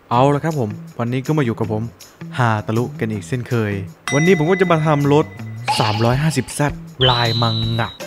เอาละครับผมวันนี้ก็มาอยู่กับผมฮาตะลุกันอีกเช่นเคยวันนี้ผมก็จะมาทำรถ 350Z ลายมังงะ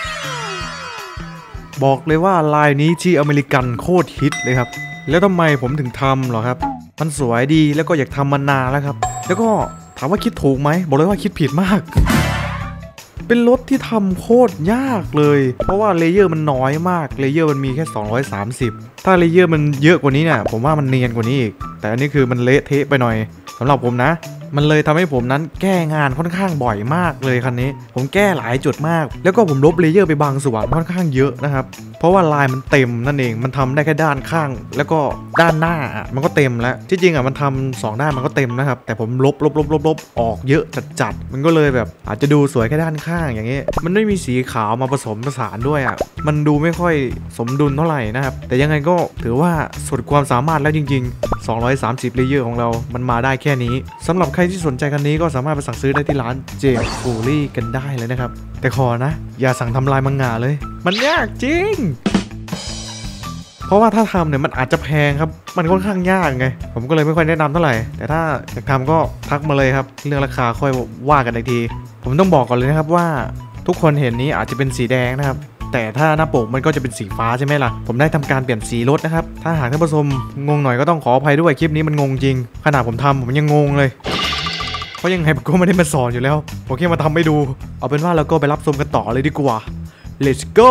บอกเลยว่าลายนี้ที่อเมริกันโคตรฮิตเลยครับแล้วทำไมผมถึงทำหรอครับมันสวยดีแล้วก็อยากทำมานานแล้วครับแล้วก็ถามว่าคิดถูกไหมบอกเลยว่าคิดผิดมากเป็นรถที่ทำโคตรยากเลยเพราะว่าเลเยอร์มันน้อยมากเลเยอร์มันมีแค่230ถ้าเลเยอร์มันเยอะกว่านี้เนี่ยผมว่ามันเนียนกว่านี้อีกแต่อันนี้คือมันเละเทะไปหน่อยสำหรับผมนะมันเลยทำให้ผมนั้นแก้งานค่อนข้างบ่อยมากเลยคันนี้ผมแก้หลายจุดมากแล้วก็ผมลบเลเยอร์ไปบางส่วนค่อนข้างเยอะนะครับเพราะว่าลายมันเต็มนั่นเองมันทำได้แค่ด้านข้างแล้วก็ด้านหน้ามันก็เต็มแล้วที่จริงมันทำ2ด้านมันก็เต็มนะครับแต่ผมลบออกเยอะจัดมันก็เลยแบบอาจจะดูสวยแค่ด้านข้างอย่างเงี้ยมันไม่มีสีขาวมาผสมผสานด้วยมันดูไม่ค่อยสมดุลเท่าไหร่นะครับแต่ยังไงก็ถือว่าสุดความสามารถแล้วจริงๆ230เลเยอร์ของเรามันมาได้แค่นี้สำหรับใครที่สนใจคันนี้ก็สามารถไปสั่งซื้อได้ที่ร้านเจมส์ฟูลี่กันได้เลยนะครับแต่ขอนะอย่าสั่งทำลายมังงะเลยมันยากจริงเพราะว่าถ้าทำเนี่ยมันอาจจะแพงครับมันค่อนข้างยากไงผมก็เลยไม่ค่อยแนะนำเท่าไหร่แต่ถ้าอยากทำก็ทักมาเลยครับเรื่องราคาค่อยว่ากันอีกทีผมต้องบอกก่อนเลยนะครับว่าทุกคนเห็นนี้อาจจะเป็นสีแดงนะครับแต่ถ้าหน้าปกมันก็จะเป็นสีฟ้าใช่ไหมล่ะผมได้ทำการเปลี่ยนสีรถนะครับถ้าหากท่านผู้ชมงงหน่อยก็ต้องขออภัยด้วยคลิปนี้มันงงจริงขนาดผมทำผมยังงงเลยเพราะยังไงผมก็ไม่ได้มาสอนอยู่แล้วผมแค่มาทำให้ดูเอาเป็นว่าเราก็ไปรับชมกันต่อเลยดีกว่า let's go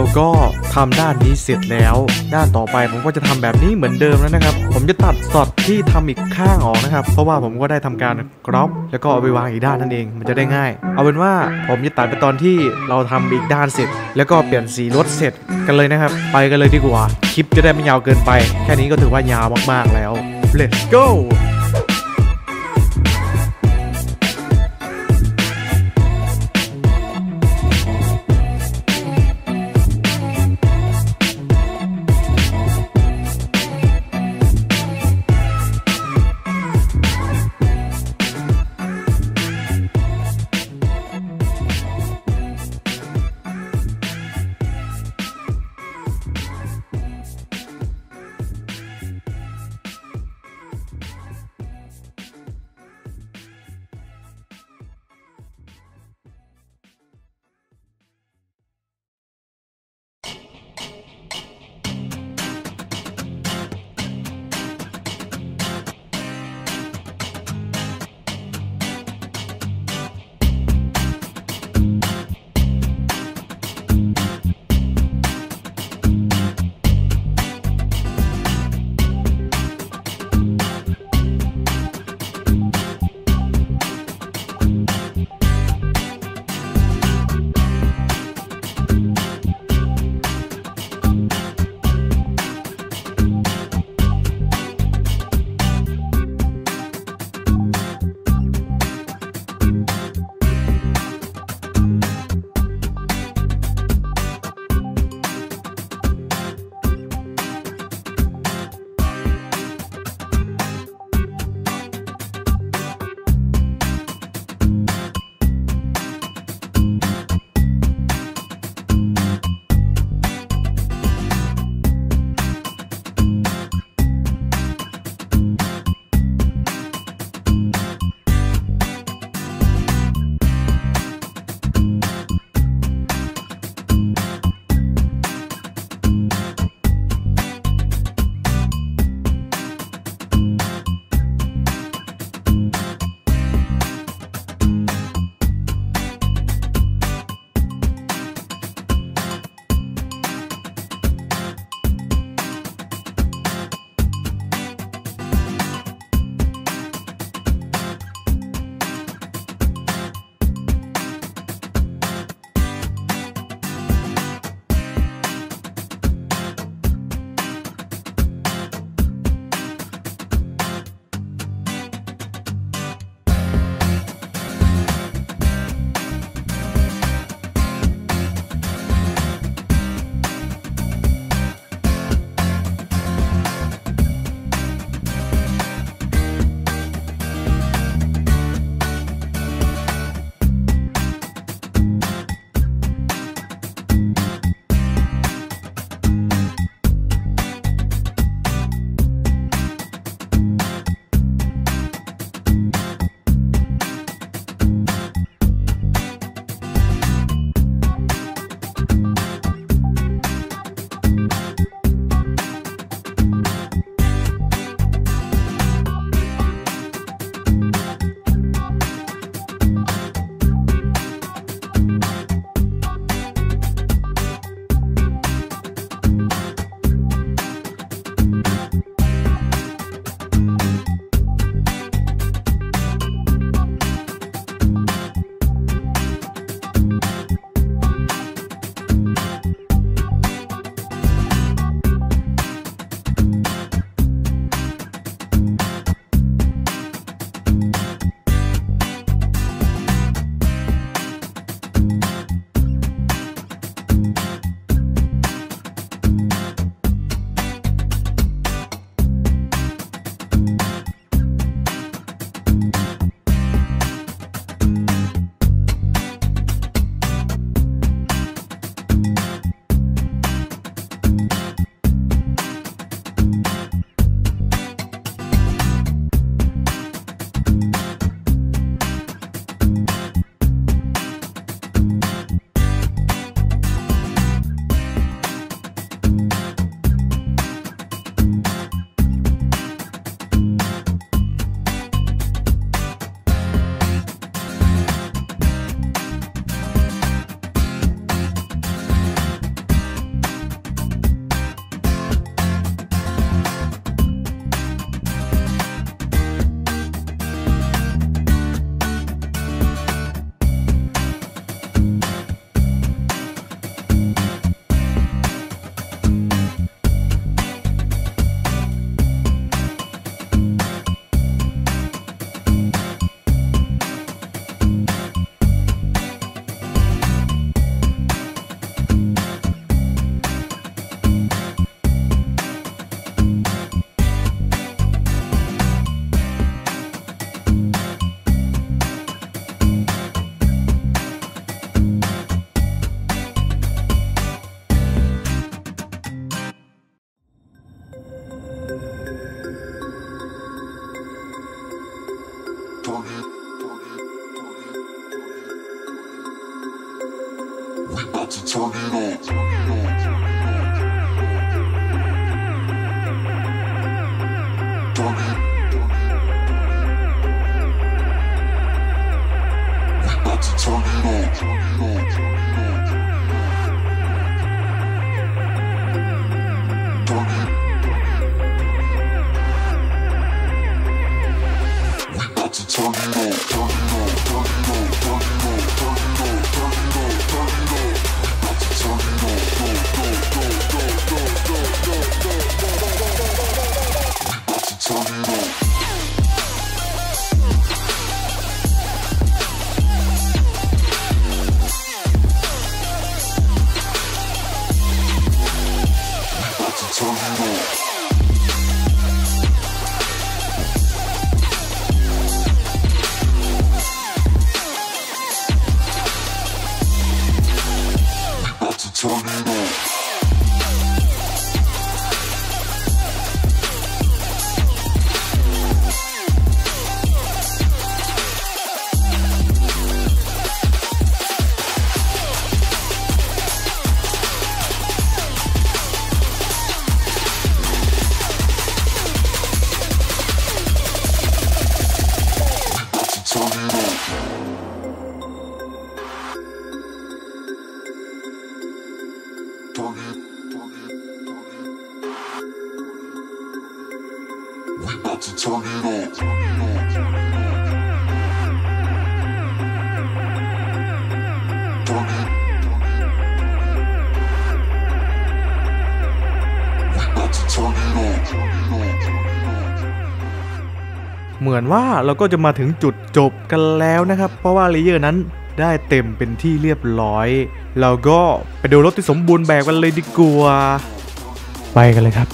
ก็ทำด้านนี้เสร็จแล้วด้านต่อไปผมก็จะทำแบบนี้เหมือนเดิมแล้วนะครับผมจะตัดสอดที่ทำอีกข้างออกนะครับเพราะว่าผมก็ได้ทำการกรอบแล้วก็เอาไปวางอีกด้านนั่นเองมันจะได้ง่ายเอาเป็นว่าผมจะตัดไปตอนที่เราทำอีกด้านเสร็จแล้วก็เปลี่ยนสีรถเสร็จกันเลยนะครับไปกันเลยดีกว่าคลิปจะได้ไม่ยาวเกินไปแค่นี้ก็ถือว่ายาวมากๆแล้ว let's go เหมือนว่าเราก็จะมาถึงจุดจบกันแล้วนะครับเพราะว่าเลเยอร์นั้นได้เต็มเป็นที่เรียบร้อยเราก็ไปดูรถที่สมบูรณ์แบบกันเลยดีกว่าไปกันเลยครับ